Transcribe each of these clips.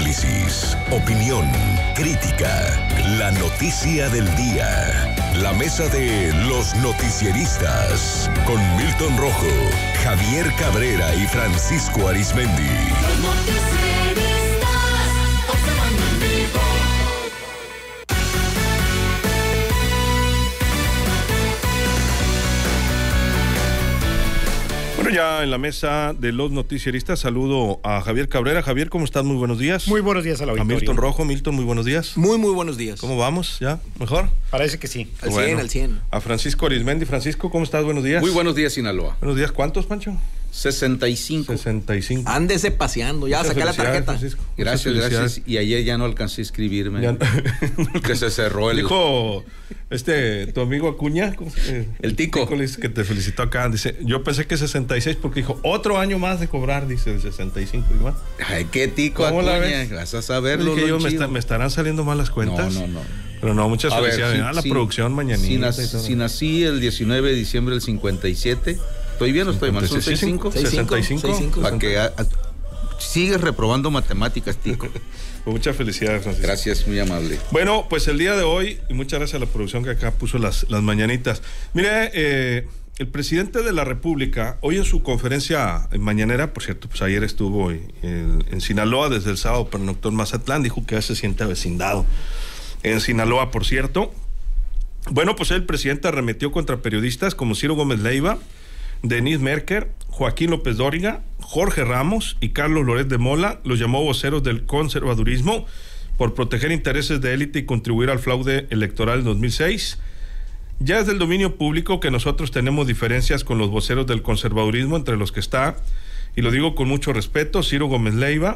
Análisis, opinión, crítica, la noticia del día. La mesa de los noticieristas con Milton Rojo, Javier Cabrera y Francisco Arizmendi. Los noticieristas, observando en vivo. Bueno, ya en la mesa de los noticieristas saludo a Javier Cabrera. Javier, ¿cómo estás? Muy buenos días. Muy buenos días a la auditoría. A Milton Rojo. Milton, muy buenos días. Muy buenos días. ¿Cómo vamos? ¿Ya? ¿Mejor? Parece que sí. Al 100. A Francisco Arizmendi. Francisco, ¿cómo estás? Buenos días. Muy buenos días, Sinaloa. Buenos días. ¿Cuántos, Pancho? 65. 65. Ándese paseando, ya saqué la tarjeta. Francisco. Gracias. Y ayer ya no alcancé a inscribirme. Que se cerró el... Dijo tu amigo Acuña, el Tico. Dice que te felicitó acá. Dice, yo pensé que 66 porque dijo, otro año más de cobrar, dice, de 65 y más. Ay, qué Tico, Acuña. Vas a saberlo. Dije yo, me estarán saliendo mal las cuentas. No. Pero no, muchas felicidades. Ver, la producción mañanita. Si nací el 19 de diciembre del 57... ¿Estoy bien o estoy mal? ¿Son 65? Para que sigues reprobando matemáticas, Tico. Muchas felicidades, Francisco. Gracias, muy amable. Bueno, pues el día de hoy, y muchas gracias a la producción que acá puso las mañanitas. Mire, el presidente de la República, hoy en su conferencia mañanera, por cierto, pues ayer estuvo en Sinaloa, desde el sábado pernoctó en Mazatlán, dijo que ya se siente avecindado en Sinaloa, por cierto. Bueno, pues el presidente arremetió contra periodistas como Ciro Gómez Leiva, Denise Merker, Joaquín López Dóriga, Jorge Ramos y Carlos Loret de Mola. Los llamó voceros del conservadurismo por proteger intereses de élite y contribuir al fraude electoral del 2006. Ya es del dominio público que nosotros tenemos diferencias con los voceros del conservadurismo, entre los que está, y lo digo con mucho respeto, Ciro Gómez Leiva,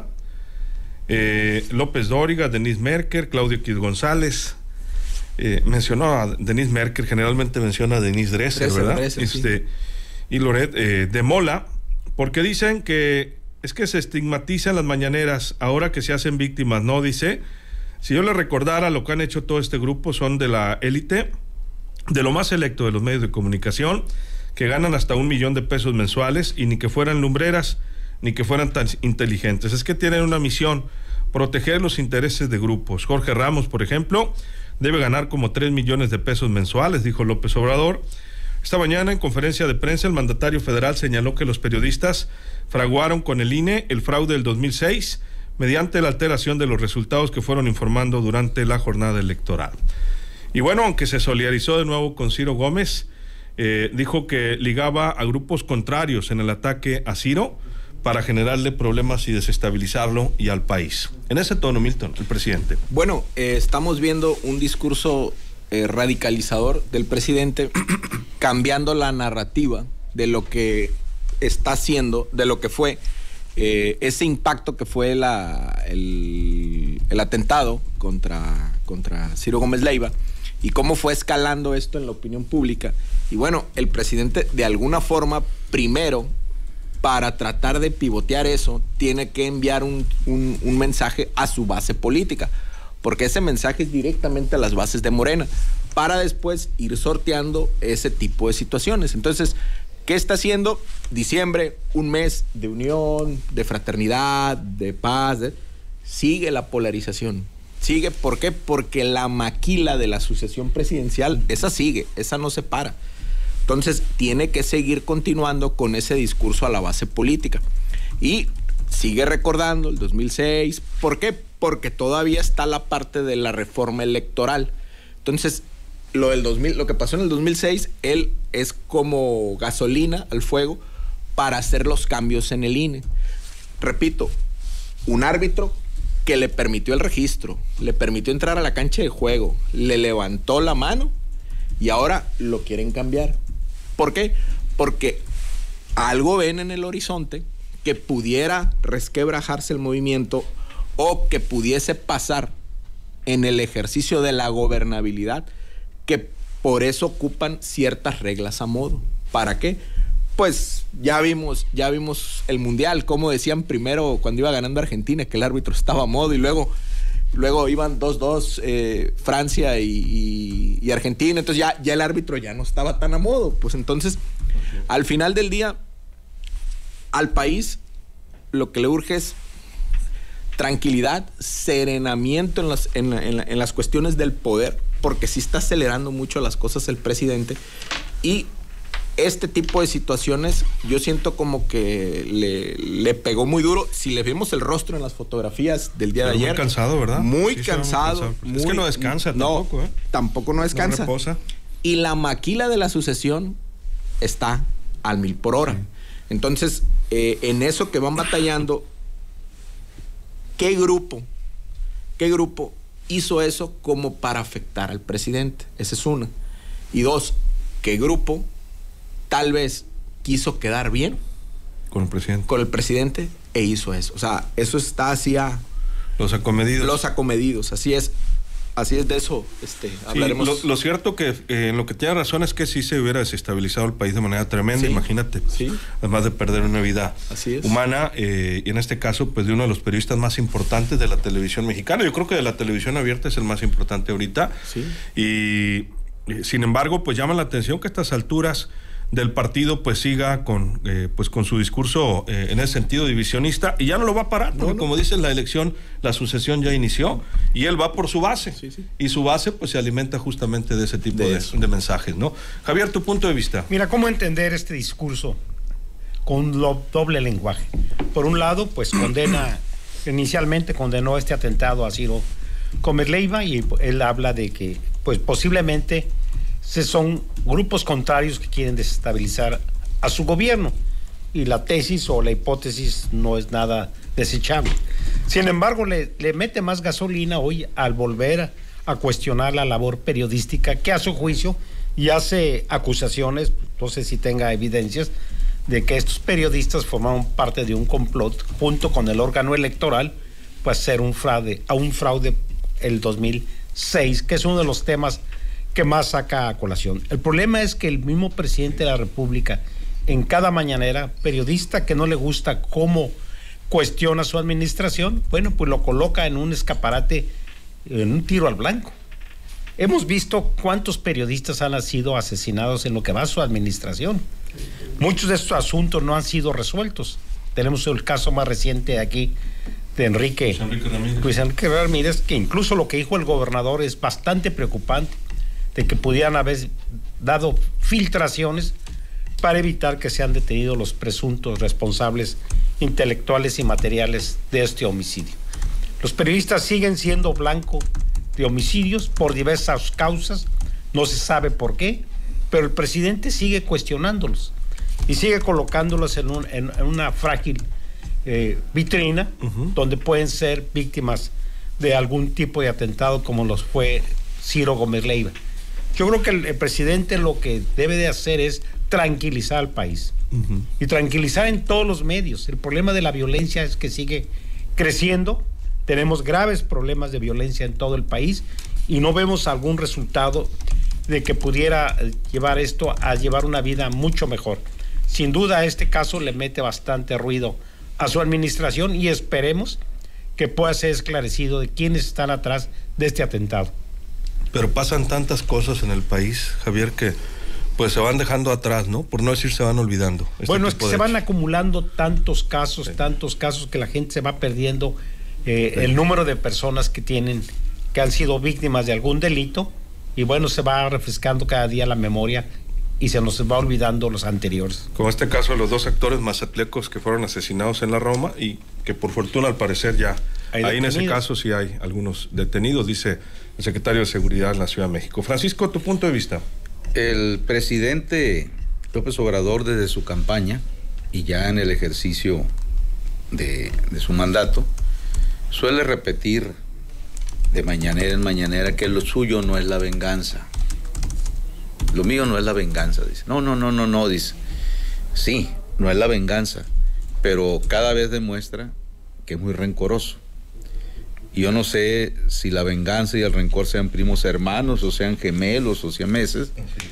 López Dóriga, Denise Merker, Claudio X González. Mencionó a Denise Merker, generalmente menciona a Denise Dresser, ¿verdad? Dresser, sí. Y Loret de Mola, porque dicen que es que se estigmatizan las mañaneras ahora que se hacen víctimas, ¿no? Dice, si yo le recordara lo que han hecho todo este grupo, son de la élite, de lo más selecto de los medios de comunicación, que ganan hasta $1 millón mensuales, y ni que fueran lumbreras, ni que fueran tan inteligentes. Es que tienen una misión, proteger los intereses de grupos. Jorge Ramos, por ejemplo, debe ganar como $3 millones mensuales, dijo López Obrador. Esta mañana, en conferencia de prensa, el mandatario federal señaló que los periodistas fraguaron con el INE el fraude del 2006 mediante la alteración de los resultados que fueron informando durante la jornada electoral. Y bueno, aunque se solidarizó de nuevo con Ciro Gómez, dijo que ligaba a grupos contrarios en el ataque a Ciro para generarle problemas y desestabilizarlo y al país. En ese tono, Milton, el presidente. Bueno, estamos viendo un discurso radicalizador del presidente, cambiando la narrativa de lo que está haciendo, de lo que fue ese impacto que fue el atentado contra Ciro Gómez Leiva, y cómo fue escalando esto en la opinión pública. Y bueno, el presidente, de alguna forma, primero, para tratar de pivotear eso, tiene que enviar un mensaje a su base política, porque ese mensaje es directamente a las bases de Morena, para después ir sorteando ese tipo de situaciones. Entonces, ¿qué está haciendo? Diciembre, un mes de unión, de fraternidad, de paz. Sigue la polarización. Sigue, ¿por qué? Porque la maquila de la sucesión presidencial, esa sigue, esa no se para. Entonces, tiene que seguir continuando con ese discurso a la base política. Y sigue recordando el 2006. ¿Por qué? Porque todavía está la parte de la reforma electoral. Entonces, lo que pasó en el 2006, él es como gasolina al fuego para hacer los cambios en el INE. Repito, un árbitro que le permitió el registro, le permitió entrar a la cancha de juego, le levantó la mano y ahora lo quieren cambiar. ¿Por qué? Porque algo ven en el horizonte que pudiera resquebrajarse el movimiento o que pudiese pasar en el ejercicio de la gobernabilidad, que por eso ocupan ciertas reglas a modo. ¿Para qué? Pues ya vimos el Mundial, como decían primero cuando iba ganando Argentina, que el árbitro estaba a modo, y luego iban 2-2 Francia y Argentina, entonces ya el árbitro ya no estaba tan a modo. Pues entonces, al final del día, al país lo que le urge es tranquilidad, serenamiento en las cuestiones del poder, porque sí está acelerando mucho las cosas el presidente, y este tipo de situaciones yo siento como que le pegó muy duro. Si le vimos el rostro en las fotografías del día de ayer. Muy cansado, ¿verdad? Muy Sí, cansado. Es que no descansa tampoco, ¿eh? Tampoco no descansa. No reposa. Y la maquila de la sucesión está al 1000 por hora. Sí. Entonces, en eso que van batallando, ¿qué grupo hizo eso como para afectar al presidente? Esa es una. Y dos, ¿qué grupo tal vez quiso quedar bien con el presidente e hizo eso? O sea, eso está hacia los acomedidos, así es, de eso hablaremos. Lo cierto que en lo que tiene razón es que sí se hubiera desestabilizado el país de manera tremenda, sí, imagínate, sí, además de perder una vida humana, y en este caso pues de uno de los periodistas más importantes de la televisión mexicana. Yo creo que de la televisión abierta es el más importante ahorita, sí. Y sin embargo pues llama la atención que a estas alturas del partido pues siga con su discurso en ese sentido divisionista, y ya no lo va a parar, porque como dices, la elección, la sucesión ya inició y él va por su base, y su base pues se alimenta justamente de ese tipo de mensajes, ¿no? Javier, tu punto de vista. Mira, ¿cómo entender este discurso con doble lenguaje? Por un lado, pues inicialmente condenó este atentado a Ciro Gómez Leiva, y él habla de que pues posiblemente son grupos contrarios que quieren desestabilizar a su gobierno, y la tesis o la hipótesis no es nada desechable. Sin embargo, le mete más gasolina hoy al volver a cuestionar la labor periodística, que a su juicio, y hace acusaciones, no sé si tenga evidencias, de que estos periodistas formaron parte de un complot junto con el órgano electoral para hacer un fraude el 2006, que es uno de los temas que más saca a colación. El problema es que el mismo presidente de la República, en cada mañanera, periodista que no le gusta cómo cuestiona su administración, bueno, pues lo coloca en un escaparate, en un tiro al blanco. Hemos visto cuántos periodistas han sido asesinados en lo que va a su administración. Muchos de estos asuntos no han sido resueltos. Tenemos el caso más reciente aquí de Luis Enrique Ramírez, que incluso lo que dijo el gobernador es bastante preocupante, de que pudieran haber dado filtraciones para evitar que sean detenidos los presuntos responsables intelectuales y materiales de este homicidio. Los periodistas siguen siendo blanco de homicidios por diversas causas, no se sabe por qué, pero el presidente sigue cuestionándolos y sigue colocándolos en una frágil vitrina, donde pueden ser víctimas de algún tipo de atentado como los fue Ciro Gómez Leiva. Yo creo que el presidente lo que debe de hacer es tranquilizar al país, y tranquilizar en todos los medios. El problema de la violencia es que sigue creciendo, tenemos graves problemas de violencia en todo el país, y no vemos algún resultado de que pudiera llevar esto a llevar una vida mucho mejor. Sin duda, este caso le mete bastante ruido a su administración, y esperemos que pueda ser esclarecido de quiénes están atrás de este atentado. Pero pasan tantas cosas en el país, Javier, que pues se van dejando atrás, ¿no? Por no decir se van olvidando. Bueno, es que se van acumulando tantos casos que la gente se va perdiendo el número de personas que han sido víctimas de algún delito, y bueno, se va refrescando cada día la memoria y se nos va olvidando los anteriores. Como este caso de los dos actores mazatlecos que fueron asesinados en la Roma, y que por fortuna al parecer ya ahí en ese caso sí hay algunos detenidos, dice el secretario de Seguridad en la Ciudad de México. Francisco, tu punto de vista. El presidente López Obrador, desde su campaña y ya en el ejercicio de su mandato, suele repetir de mañanera en mañanera que lo suyo no es la venganza. Lo mío no es la venganza, dice. No, dice. Sí, no es la venganza, pero cada vez demuestra que es muy rencoroso. Y yo no sé si la venganza y el rencor sean primos hermanos, o sean gemelos, o siameses.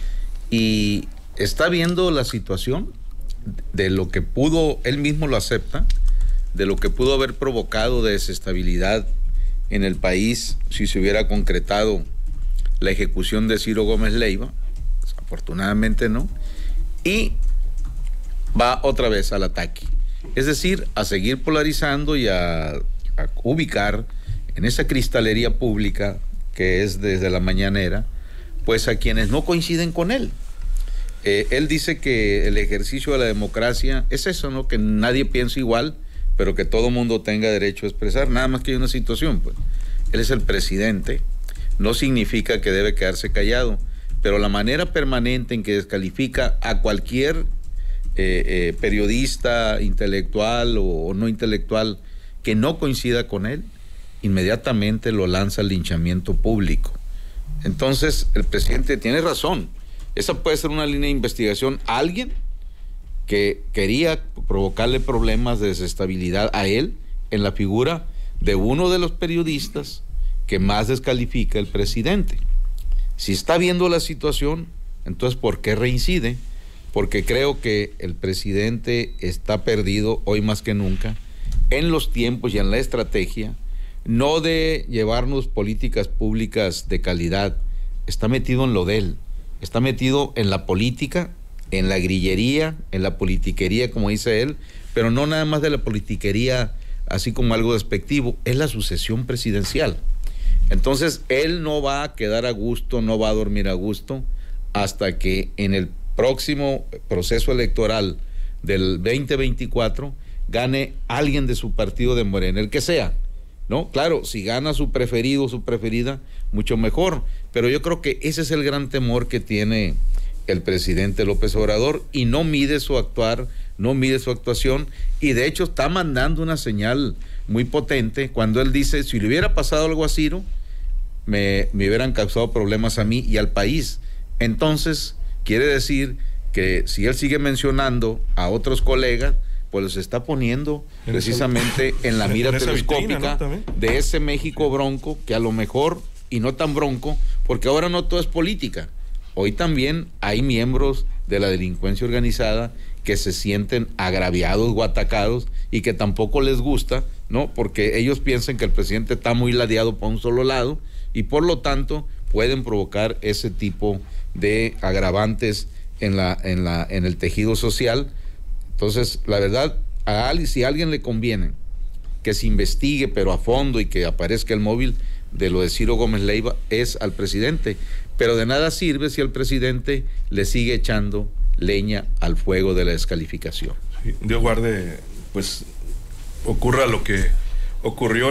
Y está viendo la situación de lo que pudo, él mismo lo acepta, de lo que pudo haber provocado de desestabilidad en el país si se hubiera concretado la ejecución de Ciro Gómez Leiva. Afortunadamente no. Y va otra vez al ataque. Es decir, a seguir polarizando y a ubicar en esa cristalería pública que es desde la mañanera, pues a quienes no coinciden con él. Él dice que el ejercicio de la democracia es eso, ¿no? Que nadie piensa igual, pero que todo mundo tenga derecho a expresar. Nada más que hay una situación, pues. Él es el presidente, no significa que debe quedarse callado, pero la manera permanente en que descalifica a cualquier periodista, intelectual o no intelectual que no coincida con él, inmediatamente lo lanza al linchamiento público. Entonces, el presidente tiene razón. Esa puede ser una línea de investigación a alguien que quería provocarle problemas de desestabilidad a él en la figura de uno de los periodistas que más descalifica al presidente. Si está viendo la situación, entonces ¿por qué reincide? Porque creo que el presidente está perdido hoy más que nunca en los tiempos y en la estrategia, no de llevarnos políticas públicas de calidad. Está metido en lo de él, está metido en la política, en la grillería, en la politiquería, como dice él, pero no nada más de la politiquería así como algo despectivo, es la sucesión presidencial. Entonces, él no va a quedar a gusto, no va a dormir a gusto, hasta que en el próximo proceso electoral del 2024 gane alguien de su partido de Morena, el que sea, ¿no? Claro, si gana su preferido o su preferida, mucho mejor, pero yo creo que ese es el gran temor que tiene el presidente López Obrador, y no mide su actuar, no mide su actuación, y de hecho está mandando una señal muy potente cuando él dice: si le hubiera pasado algo a Ciro, me hubieran causado problemas a mí y al país. Entonces, quiere decir que si él sigue mencionando a otros colegas, pues los está poniendo precisamente en la mira telescópica, vitrina, ¿no? De ese México bronco, que a lo mejor, y no tan bronco, porque ahora no todo es política. Hoy también hay miembros de la delincuencia organizada que se sienten agraviados o atacados y que tampoco les gusta, ¿no? Porque ellos piensan que el presidente está muy ladeado por un solo lado y por lo tanto pueden provocar ese tipo de agravantes en el tejido social. Entonces, la verdad, si a alguien le conviene que se investigue, pero a fondo, y que aparezca el móvil de lo de Ciro Gómez Leiva, es al presidente. Pero de nada sirve si el presidente le sigue echando leña al fuego de la descalificación. Sí, Dios guarde, pues ocurra lo que ocurrió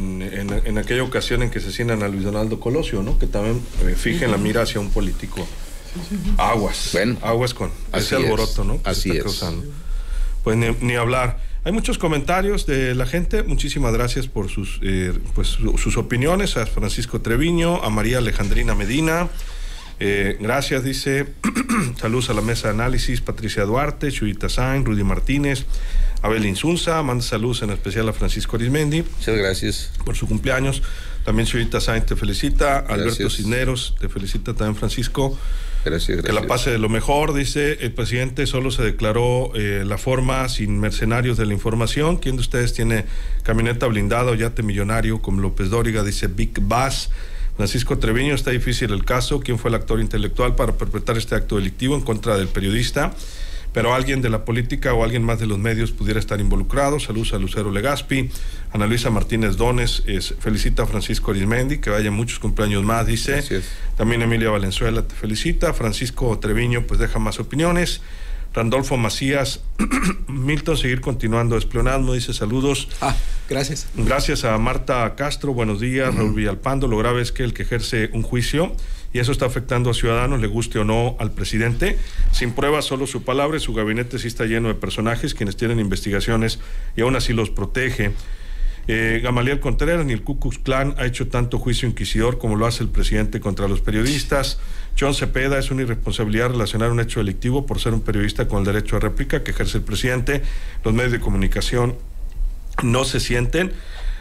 en aquella ocasión en que asesinan a Luis Donaldo Colosio, ¿no? Que también fijen la mira hacia un político. Aguas, bueno, aguas con ese alboroto, ¿no? Así es. Causando. Pues ni hablar. Hay muchos comentarios de la gente. Muchísimas gracias por sus opiniones. A Francisco Treviño, a María Alejandrina Medina. Gracias, dice. Saludos a la mesa de análisis. Patricia Duarte, Chuyita Sainz, Rudy Martínez, Abel Insunza. Manda saludos en especial a Francisco Arismendi. Muchas gracias. Por su cumpleaños. También Chuyita Sainz te felicita. Gracias. Alberto Cisneros te felicita también, Francisco. Gracias. Que la pase de lo mejor, dice. El presidente solo se declaró la forma sin mercenarios de la información. ¿Quién de ustedes tiene camioneta blindada o yate millonario como López Dóriga? Dice Big Bass. Francisco Treviño, está difícil el caso. ¿Quién fue el actor intelectual para perpetrar este acto delictivo en contra del periodista? Pero alguien de la política o alguien más de los medios pudiera estar involucrado. Saludos a Lucero Legaspi. Ana Luisa Martínez Dones felicita a Francisco Arismendi, que vaya muchos cumpleaños más, dice. Gracias. También Emilia Valenzuela te felicita. Francisco Treviño pues deja más opiniones. Randolfo Macías, Milton, seguir continuando espionando, dice saludos. Gracias. Gracias a Marta Castro, buenos días. Raúl Villalpando, lo grave es que el que ejerce un juicio y eso está afectando a ciudadanos, le guste o no al presidente, sin pruebas, solo su palabra, y su gabinete sí está lleno de personajes quienes tienen investigaciones y aún así los protege. Gamaliel Contreras, ni el Ku Klux Klan ha hecho tanto juicio inquisidor como lo hace el presidente contra los periodistas. John Cepeda, es una irresponsabilidad relacionar un hecho delictivo por ser un periodista con el derecho a réplica que ejerce el presidente. Los medios de comunicación no se sienten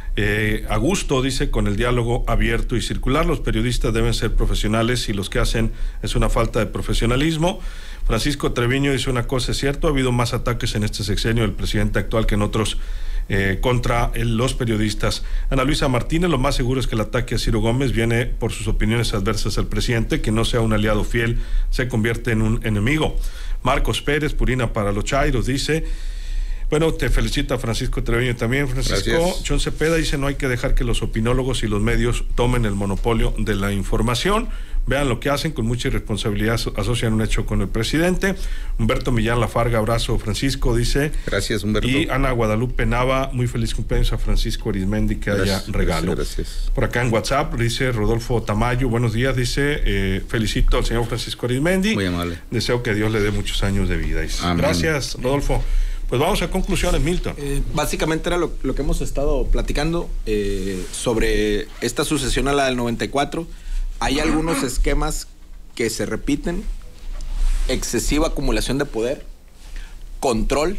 a gusto, dice, con el diálogo abierto y circular. Los periodistas deben ser profesionales y los que hacen es una falta de profesionalismo. Francisco Treviño dice una cosa, es cierto, ha habido más ataques en este sexenio del presidente actual que en otros contra los periodistas. Ana Luisa Martínez, lo más seguro es que el ataque a Ciro Gómez viene por sus opiniones adversas al presidente, que no sea un aliado fiel, se convierte en un enemigo. Marcos Pérez, Purina para los Chairos, dice: Bueno, te felicita Francisco Treviño también. Francisco, Gracias. John Cepeda dice: no hay que dejar que los opinólogos y los medios tomen el monopolio de la información. Vean lo que hacen, con mucha irresponsabilidad asocian un hecho con el presidente. Humberto Millán Lafarga, abrazo Francisco, dice. Gracias, Humberto. Y Ana Guadalupe Nava, muy feliz cumpleaños a Francisco Arizmendi, que haya regalo. Gracias. Por acá en WhatsApp dice Rodolfo Tamayo, buenos días, dice, felicito al señor Francisco Arizmendi. Muy amable. Deseo que Dios le dé muchos años de vida. Dice. Amén. Gracias, Rodolfo. Pues vamos a conclusiones, Milton. Básicamente era lo que hemos estado platicando sobre esta sucesión a la del 94. Hay algunos esquemas que se repiten: excesiva acumulación de poder, control,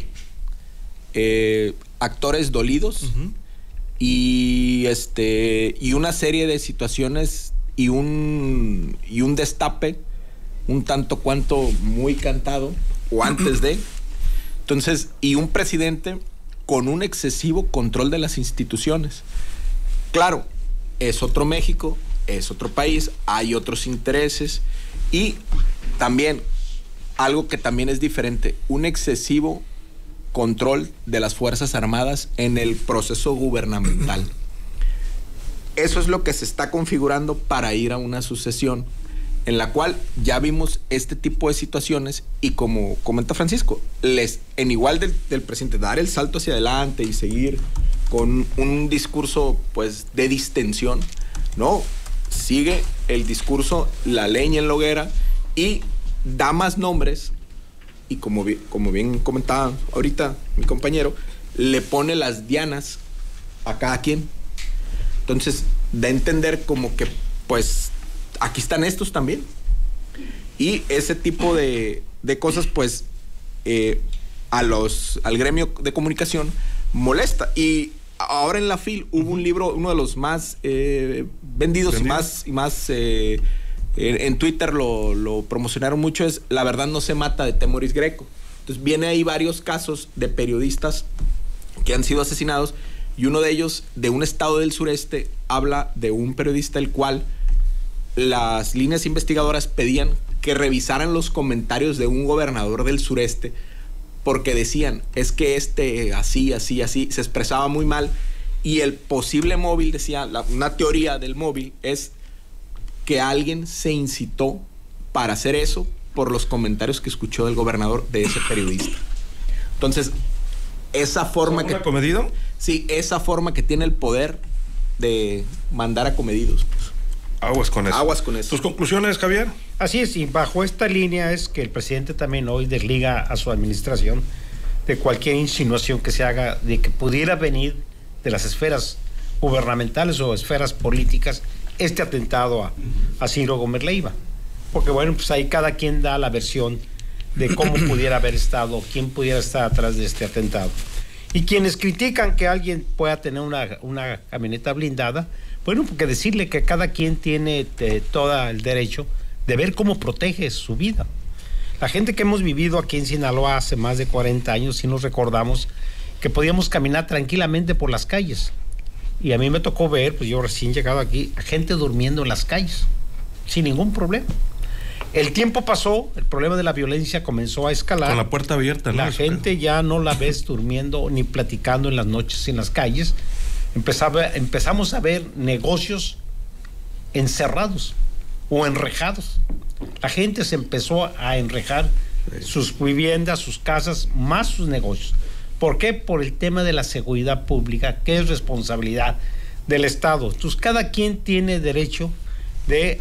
actores dolidos, y una serie de situaciones y un destape un tanto cuanto muy cantado o antes de. Entonces, y un presidente con un excesivo control de las instituciones. Claro, es otro México, es otro país, hay otros intereses, y también algo que también es diferente: un excesivo control de las Fuerzas Armadas en el proceso gubernamental. Eso es lo que se está configurando para ir a una sucesión en la cual ya vimos este tipo de situaciones, y como comenta Francisco, en igual del presidente, dar el salto hacia adelante y seguir con un discurso pues de distensión, no, sigue el discurso, la leña en la hoguera, y da más nombres, y como bien comentaba ahorita mi compañero, le pone las dianas a cada quien. Entonces da a entender como que pues aquí están estos también. Y ese tipo de cosas, pues, al gremio de comunicación molesta. Y ahora en la FIL hubo un libro, uno de los más vendidos y más en Twitter lo promocionaron mucho, es La verdad no se mata, de Temoris Greco. Entonces viene ahí varios casos de periodistas que han sido asesinados, y uno de ellos, de un estado del sureste, habla de un periodista el cual las líneas investigadoras pedían que revisaran los comentarios de un gobernador del sureste, porque decían, es que así, se expresaba muy mal, y el posible móvil, decía, una teoría del móvil es que alguien se incitó para hacer eso por los comentarios que escuchó del gobernador de ese periodista. Entonces, esa forma que... ¿Acomedido? Sí, esa forma que tiene el poder de mandar acomedidos, pues. Aguas con eso. Aguas con eso. ¿Tus conclusiones, Javier? Así es, y bajo esta línea es que el presidente también hoy desliga a su administración de cualquier insinuación que se haga de que pudiera venir de las esferas gubernamentales o esferas políticas este atentado a Ciro Gómez Leiva. Porque bueno, pues ahí cada quien da la versión de cómo pudiera haber estado, quién pudiera estar atrás de este atentado. Y quienes critican que alguien pueda tener una camioneta blindada, bueno, porque decirle que cada quien tiene todo el derecho de ver cómo protege su vida. La gente que hemos vivido aquí en Sinaloa hace más de 40 años, sí nos recordamos que podíamos caminar tranquilamente por las calles. Y a mí me tocó ver, pues yo recién llegado aquí, a gente durmiendo en las calles, sin ningún problema. El tiempo pasó, el problema de la violencia comenzó a escalar. Con la puerta abierta, ¿no? La gente ya no la ves durmiendo ni platicando en las noches en las calles. Empezamos a ver negocios encerrados o enrejados. La gente se empezó a enrejar sus viviendas, sus casas, más sus negocios. ¿Por qué? Por el tema de la seguridad pública, que es responsabilidad del Estado. Entonces, cada quien tiene derecho de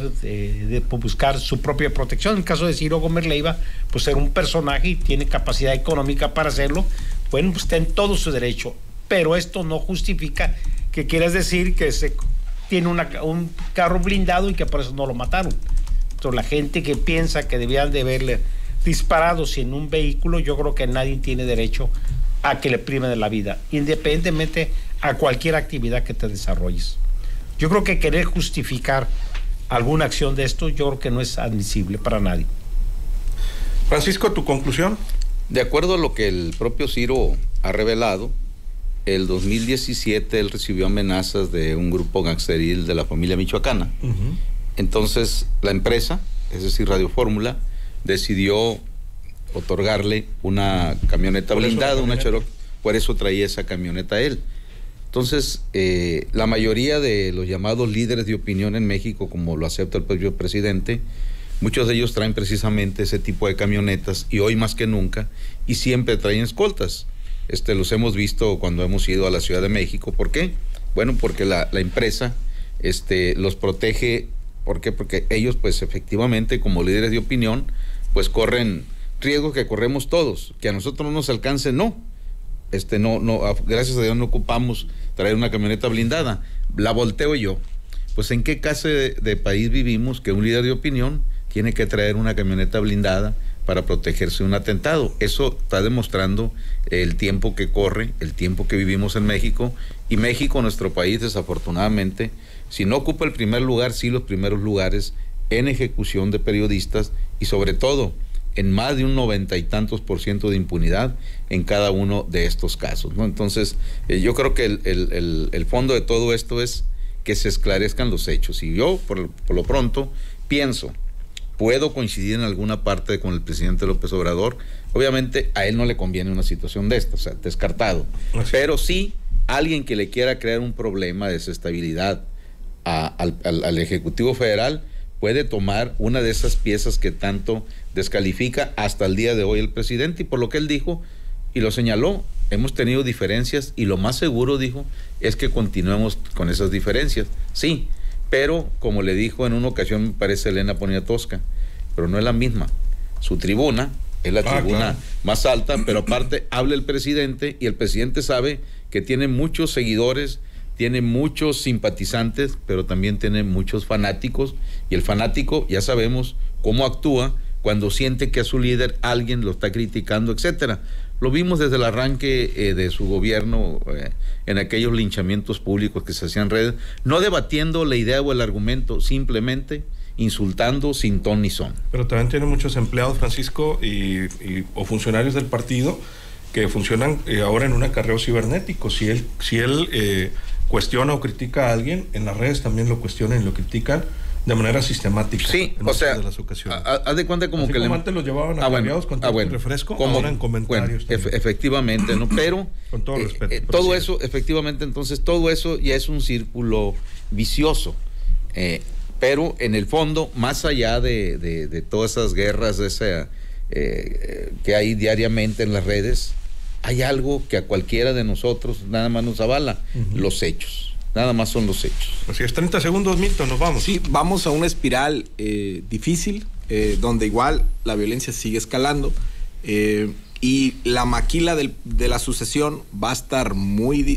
buscar su propia protección. En el caso de Ciro Gómez Leiva, pues ser un personaje y tiene capacidad económica para hacerlo, bueno, pues está en todo su derecho. Pero esto no justifica que quieras decir que tiene un carro blindado y que por eso no lo mataron. Entonces, la gente que piensa que debían de haberle disparado en un vehículo, yo creo que nadie tiene derecho a que le priven de la vida, independientemente a cualquier actividad que te desarrolles. Yo creo que querer justificar alguna acción de esto, yo creo que no es admisible para nadie. Francisco, ¿tu conclusión? De acuerdo a lo que el propio Ciro ha revelado, el 2017 él recibió amenazas de un grupo gangsteril de la familia michoacana. Entonces la empresa, es decir, Radio Fórmula, decidió otorgarle una camioneta blindada, una Cherokee por eso traía esa camioneta él. Entonces, la mayoría de los llamados líderes de opinión en México, como lo acepta el propio presidente, muchos de ellos traen precisamente ese tipo de camionetas, y hoy más que nunca, y siempre traen escoltas. Los hemos visto cuando hemos ido a la Ciudad de México. ¿Por qué? Bueno, porque la empresa los protege. ¿Por qué? Porque ellos, pues efectivamente, como líderes de opinión, pues corren riesgos que corremos todos. Que a nosotros no nos alcance, no. Gracias a Dios no ocupamos traer una camioneta blindada. La volteo yo. Pues ¿en qué clase de país vivimos que un líder de opinión tiene que traer una camioneta blindada para protegerse de un atentado? Eso está demostrando el tiempo que corre, el tiempo que vivimos en México. Y México, nuestro país, desafortunadamente, si no ocupa el primer lugar, sí los primeros lugares en ejecución de periodistas, y sobre todo en más de un 90 y tantos % de impunidad en cada uno de estos casos, ¿no? Entonces, yo creo que el fondo de todo esto es que se esclarezcan los hechos. Y yo, por lo pronto, puedo coincidir en alguna parte con el presidente López Obrador. Obviamente a él no le conviene una situación de esta, o sea, descartado. Pero sí, alguien que le quiera crear un problema de desestabilidad al Ejecutivo Federal puede tomar una de esas piezas que tanto descalifica hasta el día de hoy el presidente. Y por lo que él dijo y lo señaló, hemos tenido diferencias, y lo más seguro, dijo, es que continuemos con esas diferencias. Sí, pero como le dijo en una ocasión, me parece, Elena Poniatowska, pero no es la misma. Su tribuna es la tribuna claro, más alta, pero aparte habla el presidente, y el presidente sabe que tiene muchos seguidores, tiene muchos simpatizantes, pero también tiene muchos fanáticos, y el fanático ya sabemos cómo actúa cuando siente que a su líder alguien lo está criticando, etcétera. Lo vimos desde el arranque de su gobierno, en aquellos linchamientos públicos que se hacían en redes, no debatiendo la idea o el argumento, simplemente insultando sin ton ni son. Pero también tiene muchos empleados, Francisco, o funcionarios del partido que funcionan ahora en un acarreo cibernético. Si él cuestiona o critica a alguien, en las redes también lo cuestionan y lo critican de manera sistemática. Sí, en o sea, de las ocasiones. Haz de cuenta como así que como antes los llevaban acarreados con todo el refresco, ahora en comentarios. Bueno, efectivamente, ¿no? Pero con todo respeto. Todo eso, efectivamente, entonces todo eso ya es un círculo vicioso. Pero en el fondo, más allá de todas esas guerras que hay diariamente en las redes, hay algo que a cualquiera de nosotros nada más nos avala: los hechos. Nada más son los hechos. Así es, 30 segundos, Milton, nos vamos. Sí, vamos a una espiral difícil, donde igual la violencia sigue escalando, y la maquila de la sucesión va a estar muy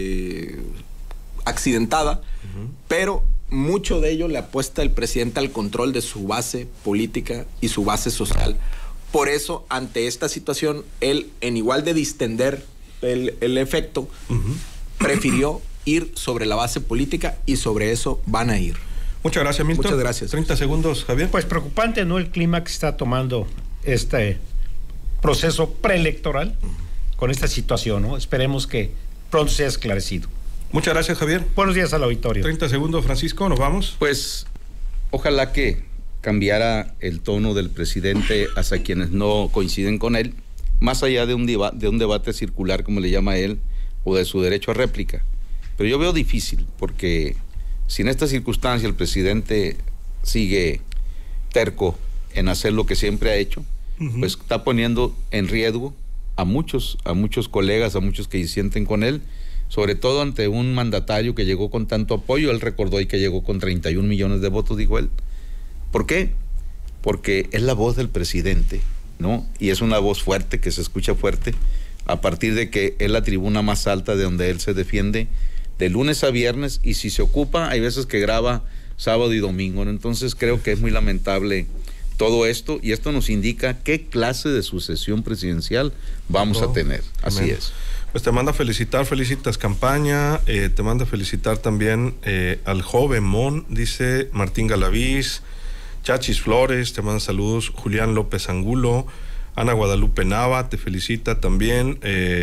accidentada, pero mucho de ello le apuesta el presidente al control de su base política y su base social. Por eso, ante esta situación, él, en igual de distender el efecto, prefirió ir sobre la base política, y sobre eso van a ir. Muchas gracias, Milton. Muchas gracias. 30 segundos, Javier. Pues preocupante, ¿no? El clima que está tomando este proceso preelectoral con esta situación, ¿no? Esperemos que pronto sea esclarecido. Muchas gracias, Javier. Buenos días al auditorio. 30 segundos, Francisco, nos vamos. Pues ojalá que cambiara el tono del presidente hacia quienes no coinciden con él, más allá de un debate circular, como le llama él, o de su derecho a réplica. Pero yo veo difícil, porque si en esta circunstancia el presidente sigue terco en hacer lo que siempre ha hecho, pues está poniendo en riesgo a muchos colegas, a muchos que sienten con él, sobre todo ante un mandatario que llegó con tanto apoyo. Él recordó hoy que llegó con 31 millones de votos, dijo él. ¿Por qué? Porque es la voz del presidente, ¿no? Y es una voz fuerte, que se escucha fuerte, a partir de que es la tribuna más alta de donde él se defiende de lunes a viernes, y si se ocupa, hay veces que graba sábado y domingo, ¿no? Entonces creo que es muy lamentable todo esto, y esto nos indica qué clase de sucesión presidencial vamos a tener. Así es. Pues te manda a felicitar, felicitas campaña, te manda a felicitar también al joven Mon, dice Martín Galaviz, Chachis Flores, te manda saludos, Julián López Angulo, Ana Guadalupe Nava, te felicita también,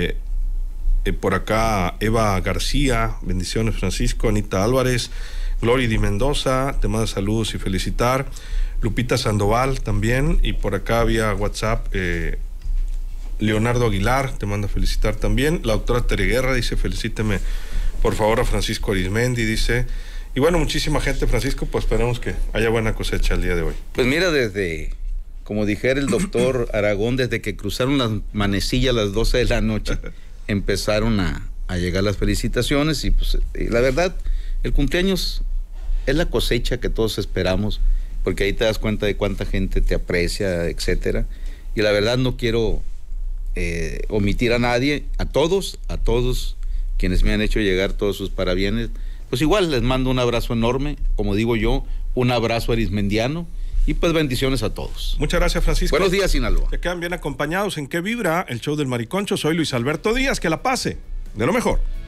por acá Eva García, bendiciones Francisco, Anita Álvarez, Glory Di Mendoza, te manda saludos y felicitar, Lupita Sandoval también, y por acá vía WhatsApp Leonardo Aguilar te manda a felicitar también. La doctora Tereguerra dice, felicíteme por favor a Francisco Arismendi, dice. Y bueno, muchísima gente, Francisco, pues esperemos que haya buena cosecha el día de hoy. Pues mira, desde, como dijera el doctor Aragón, desde que cruzaron las manecillas a las 12 de la noche, empezaron a llegar las felicitaciones y pues la verdad, el cumpleaños es la cosecha que todos esperamos, porque ahí te das cuenta de cuánta gente te aprecia, etcétera. Y la verdad no quiero omitir a nadie, a todos quienes me han hecho llegar todos sus parabienes. Pues igual les mando un abrazo enorme, como digo yo, un abrazo arismendiano y pues bendiciones a todos. Muchas gracias, Francisco. Buenos días, Sinaloa. Que quedan bien acompañados en ¿Qué vibra? El show del Mariconcho. Soy Luis Alberto Díaz, que la pase de lo mejor.